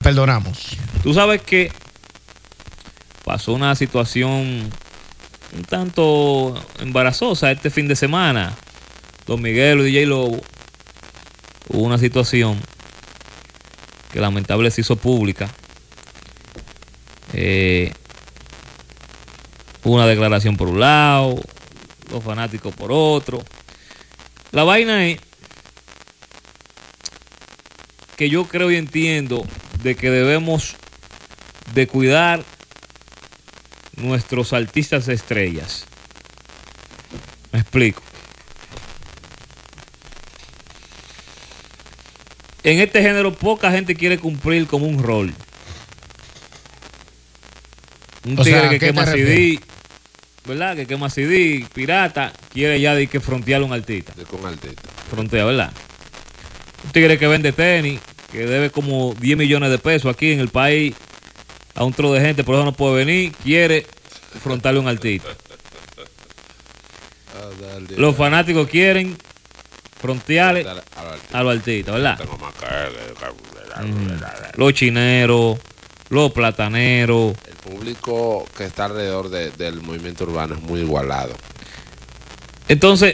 perdonamos. Tú sabes que pasó una situación un tanto embarazosa este fin de semana. Don Miguel y DJ Lobo, hubo una situación que lamentable se hizo pública. Una declaración por un lado, los fanáticos por otro. La vaina es que yo creo y entiendo de que debemos de cuidar nuestros artistas estrellas. Me explico. En este género poca gente quiere cumplir como un rol. Un tigre que quema CD, ¿verdad? Que quema CD, pirata, quiere ya de que frontear a un artista. Con artista. Frontea, ¿verdad? Un tigre que vende tenis, que debe como 10 millones de pesos aquí en el país a un tro de gente, por eso no puede venir, quiere frontearle a un artista. Los fanáticos quieren frontearle a los artistas, ¿verdad? Los chineros, los plataneros. El público que está alrededor del movimiento urbano es muy igualado. Entonces,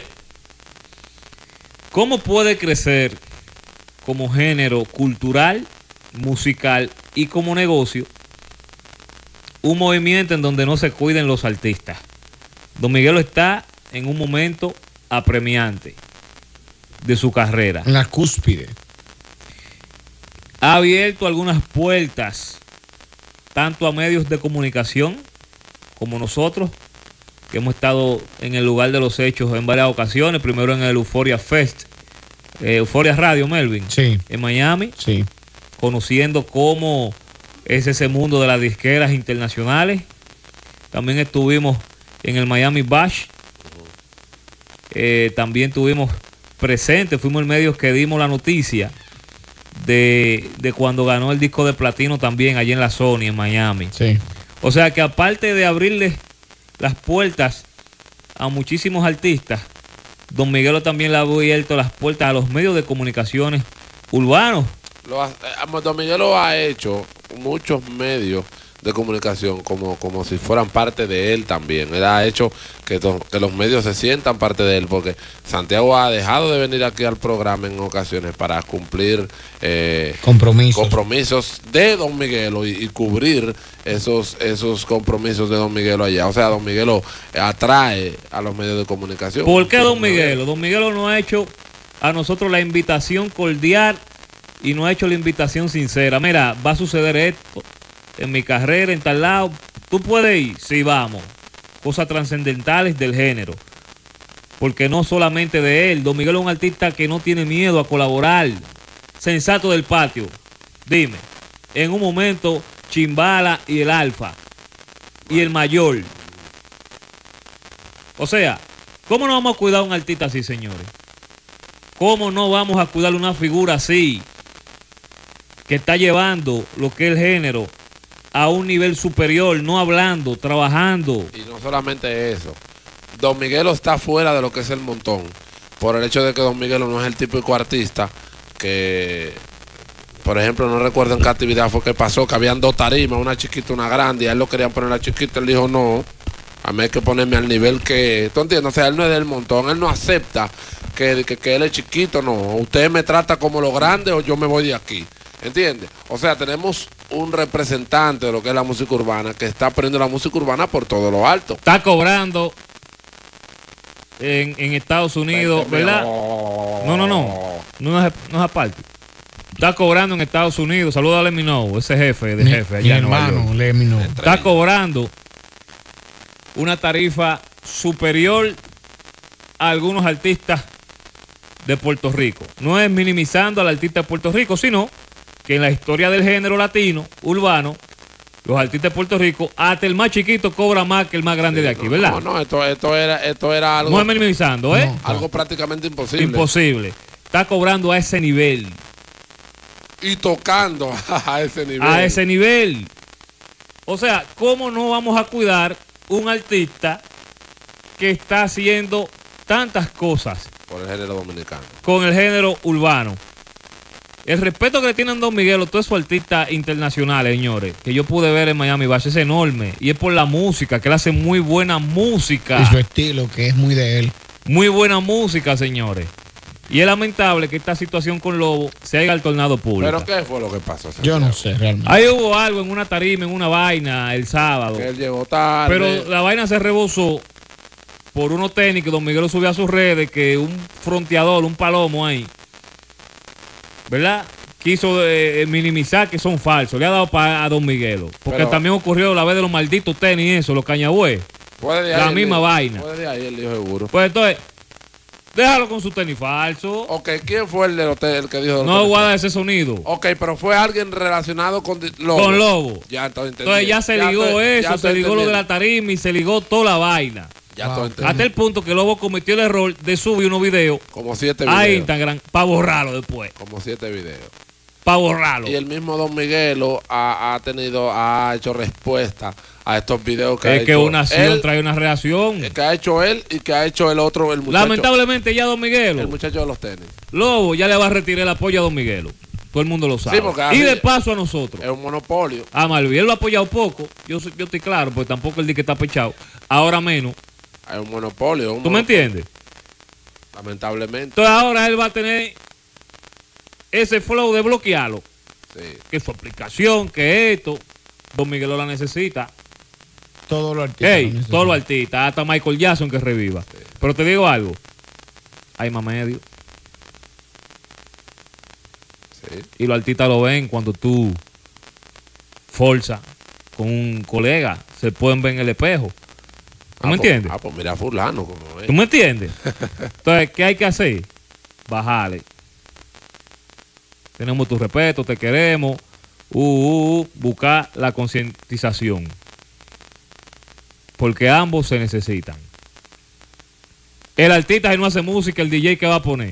¿cómo puede crecer como género cultural, musical y como negocio un movimiento en donde no se cuiden los artistas? Don Miguelo está en un momento apremiante de su carrera. En la cúspide. Ha abierto algunas puertas tanto a medios de comunicación como nosotros, que hemos estado en el lugar de los hechos en varias ocasiones, primero en el Euphoria Fest, Euphoria Radio, Melvin, sí, en Miami, sí, conociendo cómo es ese mundo de las disqueras internacionales. También estuvimos en el Miami Bash, también tuvimos presentes, fuimos el medio que dimos la noticia de cuando ganó el disco de platino también allí en la Sony, en Miami. Sí. O sea que aparte de abrirle las puertas a muchísimos artistas, Don Miguelo también le ha abierto las puertas a los medios de comunicaciones urbanos. Don Miguelo ha hecho muchos medios de comunicación como si fueran parte de él también. Él ha hecho que los medios se sientan parte de él, porque Santiago ha dejado de venir aquí al programa en ocasiones para cumplir compromisos de Don Miguelo y cubrir esos compromisos de Don Miguelo allá. O sea, Don Miguelo atrae a los medios de comunicación. ¿Por qué Don Miguelo? Don Miguelo no ha hecho a nosotros la invitación cordial y no ha hecho la invitación sincera. Mira, va a suceder esto en mi carrera, en tal lado. ¿Tú puedes ir? Sí, vamos. Cosas trascendentales del género. Porque no solamente de él. Don Miguel es un artista que no tiene miedo a colaborar. Sensato del patio. Dime. En un momento, Chimbala y el Alfa. Y el Mayor. O sea, ¿cómo no vamos a cuidar a un artista así, señores? ¿Cómo no vamos a cuidar una figura así? Que está llevando lo que es el género a un nivel superior, no hablando, trabajando. Y no solamente eso, Don Miguelo está fuera de lo que es el montón, por el hecho de que Don Miguelo no es el típico artista que, por ejemplo, no recuerdo en qué actividad fue que pasó, que habían dos tarimas, una chiquita y una grande, y a él lo querían poner la chiquita, él dijo no, a mí hay que ponerme al nivel que, ¿tú entiendes? O sea, él no es del montón, él no acepta que él es chiquito, no, usted me trata como lo grande o yo me voy de aquí. ¿Entiendes? O sea, tenemos un representante de lo que es la música urbana que está poniendo la música urbana por todo lo alto. Está cobrando en Estados Unidos, ¿verdad? No es aparte. Está cobrando en Estados Unidos. Saludos a Lemino, ese jefe de jefe allá mi hermano, Lemino. Está cobrando una tarifa superior a algunos artistas de Puerto Rico. No es minimizando al artista de Puerto Rico, sino que en la historia del género latino, urbano, los artistas de Puerto Rico, hasta el más chiquito cobra más que el más grande de aquí, ¿verdad? No, esto era algo... No es minimizando, ¿eh? No, algo prácticamente imposible. Imposible. Está cobrando a ese nivel. Y tocando a ese nivel. A ese nivel. O sea, ¿cómo no vamos a cuidar un artista que está haciendo tantas cosas por el género dominicano, con el género urbano? El respeto que le tienen a Don Miguelo, todos esos artistas internacionales, señores, que yo pude ver en Miami Bash, es enorme. Y es por la música, que él hace muy buena música. Y su estilo, que es muy de él. Muy buena música, señores. Y es lamentable que esta situación con Lobo se haya tornado pública. ¿Pero qué fue lo que pasó? Yo no sé realmente. Ahí hubo algo en una tarima, en una vaina, el sábado. Que él llegó tarde. Pero la vaina se rebosó por unos tenis que Don Miguelo subió a sus redes, que un fronteador, un palomo ahí, ¿verdad? Quiso minimizar que son falsos. Le ha dado a Don Miguelo. Porque Pero también ocurrió la vez de los malditos tenis, eso, los cañagüey. La misma vaina. Puede de ahí, él dijo seguro. Pues entonces, déjalo con su tenis falso. Ok, ¿quién fue el del hotel el que dijo? No guarda ese sonido. Ok, pero fue alguien relacionado con Lobo. Con Lobo. Ya estoy entendiendo. Entonces ya se ligó eso, se ligó lo de la tarima y se ligó toda la vaina. Ya estoy entendiendo. Hasta el punto que Lobo cometió el error de subir unos videos Como 7 videos. a Instagram para borrarlo después. Como 7 videos. Para borrarlo. Y el mismo Don Miguelo ha hecho respuesta a estos videos que ha Es hecho que una acción él, trae una reacción. que ha hecho él y que ha hecho el otro, el muchacho. Lamentablemente ya Don El Miguelo, muchacho de los tenis. Lobo ya le va a retirar el apoyo a Don Miguelo. Todo el mundo lo sabe. Sí, porque Y así de paso a nosotros. Es un monopolio. A Malví, él lo ha apoyado poco. Yo estoy claro, porque tampoco él dice que está pechado. Ahora menos. Hay un monopolio. ¿Tú me entiendes? Lamentablemente. Entonces ahora él va a tener ese flow de bloquearlo. Sí. Que su aplicación, que esto. Don Miguelo la necesita. Todos los artistas. Hey, todos los artistas, hasta Michael Jackson que reviva. Sí. Pero te digo algo. Hay más medios. Sí. Y los artistas lo ven cuando tú forzas con un colega. Se pueden ver en el espejo. ¿Tú me entiendes? Pues mira a fulano como es. ¿Tú me entiendes? Entonces, ¿qué hay que hacer? Bajarle. Tenemos tu respeto, te queremos. Buscar la concientización. Porque ambos se necesitan. El artista si no hace música, el DJ ¿qué va a poner?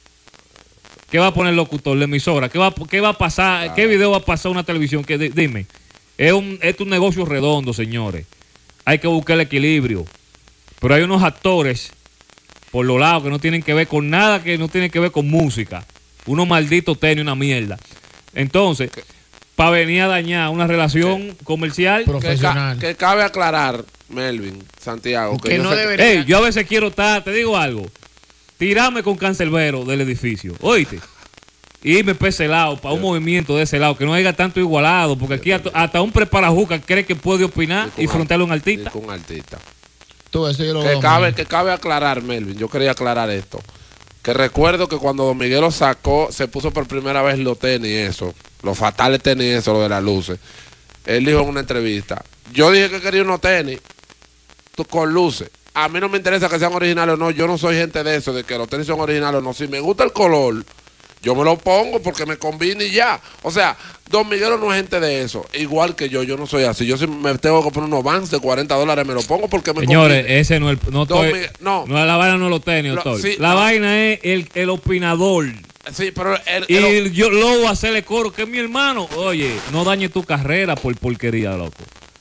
¿Qué va a poner el locutor, la emisora? ¿Qué va a pasar? Claro. ¿Qué video va a pasar una televisión? Dime. Es un negocio redondo, señores. Hay que buscar el equilibrio. Pero hay unos actores por los lados que no tienen que ver con nada, que no tienen que ver con música. Unos malditos tenis, una mierda. Entonces, para venir a dañar una relación comercial. Profesional. Que cabe aclarar, Melvin, Santiago, Que yo no sé debería. Ey, yo a veces quiero estar, te digo algo. Tirarme con cancerbero del edificio. ¿Oíste? Y irme para ese lado, para un movimiento de ese lado, que no haya tanto igualado, porque aquí hasta un preparajuca cree que puede opinar y frontearle a un artista. Con un artista. Tú, eso yo lo Que veo cabe, mal. que cabe aclarar, Melvin, yo quería aclarar esto. Que recuerdo que cuando Don Miguelo se puso por primera vez los tenis, eso, los fatales tenis, eso, lo de las luces. Él dijo en una entrevista, yo dije que quería unos tenis con luces. A mí no me interesa que sean originales o no, yo no soy gente de eso, de que los tenis son originales o no. Si me gusta el color, yo me lo pongo porque me combina y ya. O sea, Don Miguelo no es gente de eso. Igual que yo no soy así. Yo si me tengo que poner unos Vans de $40, me lo pongo porque me Señores, combina. ese no es el. No, la vaina no lo tiene, doctor. Sí, la no. vaina es el opinador. Sí, pero Y yo luego hacerle coro, que es mi hermano. Oye, no dañe tu carrera por porquería, loco.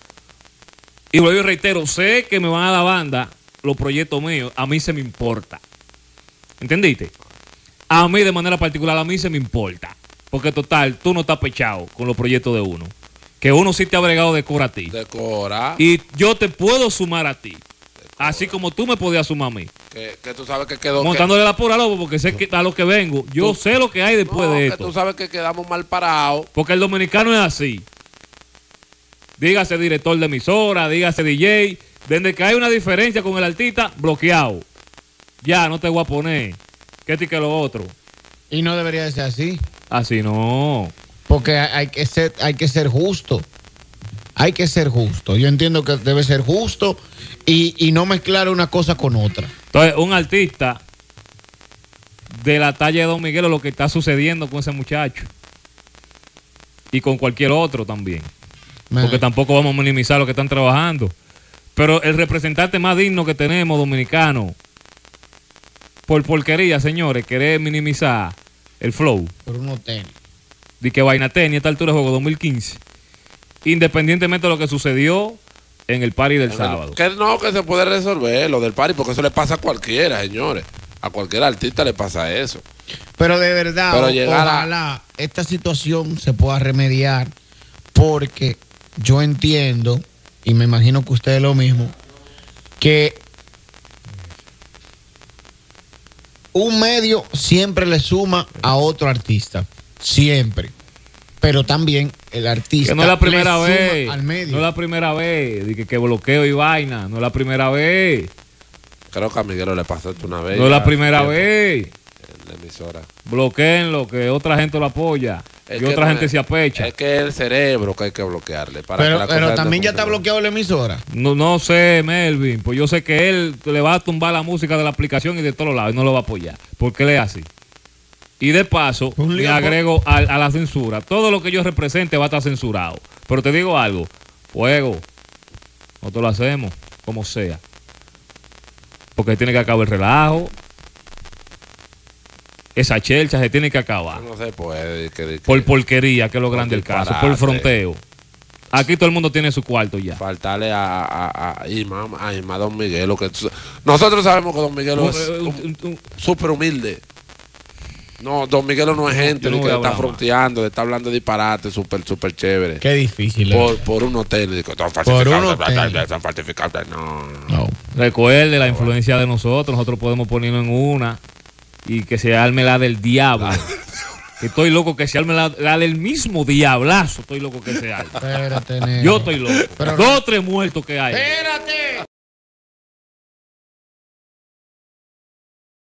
Y vuelvo y reitero, sé que me van a dar banda los proyectos míos, a mí se me importa. ¿Entendiste? A mí de manera particular, a mí se me importa. Porque total, tú no estás pechado con los proyectos de uno. Que uno sí te ha bregado de cora a ti. decora. Y yo te puedo sumar a ti. Así como tú me podías sumar a mí. Que tú sabes que quedó. Montándole la pura lobo, porque sé que a lo que vengo. Yo sé lo que hay después de que esto. tú sabes que quedamos mal parados. Porque el dominicano es así. Dígase director de emisora, dígase DJ. Desde que hay una diferencia con el artista, bloqueado. Ya, no te voy a poner. Que esto y que lo otro. Y no debería de ser así. Así no. Porque hay que ser justo. Hay que ser justo. Yo entiendo que debe ser justo y no mezclar una cosa con otra. Entonces, un artista de la talla de Don Miguelo, lo que está sucediendo con ese muchacho. Y con cualquier otro también. Porque tampoco vamos a minimizar lo que están trabajando. Pero el representante más digno que tenemos, dominicano, por porquería, señores, querer minimizar el flow. Por unos tenis. De que vaina tenis a esta altura de juego 2015. Independientemente de lo que sucedió en el party del sábado. Que no, que se puede resolver lo del party, porque eso le pasa a cualquiera, señores. A cualquier artista le pasa eso. Pero de verdad, Pero llegar a- ojalá esta situación se pueda remediar, porque yo entiendo, y me imagino que ustedes lo mismo, que un medio siempre le suma a otro artista, siempre. Pero también el artista Que no es la primera le suma vez. al medio. No es la primera vez. De que bloqueo y vaina. No es la primera vez. Creo que a Miguelo le pasó esto una vez. No es la ya, primera en vez. la emisora. Bloqueenlo, que otra gente lo apoya. Es Y que otra no gente es- se apecha. Es que es el cerebro que hay que bloquearle. Para que Pero, la pero cosa también no ya está funcione. bloqueado la emisora. No sé, Melvin. Pues yo sé que él le va a tumbar la música de la aplicación y de todos lados y no lo va a apoyar. Porque él es así. Y de paso, Un lío le agrego a la censura. Todo lo que yo represente va a estar censurado. Pero te digo algo. Fuego. Nosotros lo hacemos como sea. Porque tiene que acabar el relajo. Esa chelcha se tiene que acabar. No se puede. Por porquería, que es lo Por grande del caso. disparate. Por fronteo. Aquí todo el mundo tiene su cuarto ya. Faltarle a Don Miguelo. Nosotros sabemos que Don Miguelo es súper humilde. No, Don Miguelo no es gente yo no de voy que a está hablar más. fronteando, de está hablando de disparate, súper chévere. Qué difícil. Por un hotel. Digo, Por un hotel. Están falsificados. No. No. Recuerde la influencia de nosotros. Nosotros podemos ponerlo en una y que se arme la del diablo. Que estoy loco que se arme la del mismo diablazo. Estoy loco que se arme. Espérate, negro. Yo estoy loco. Pero- 2 o 3 muertos que hay. Espérate.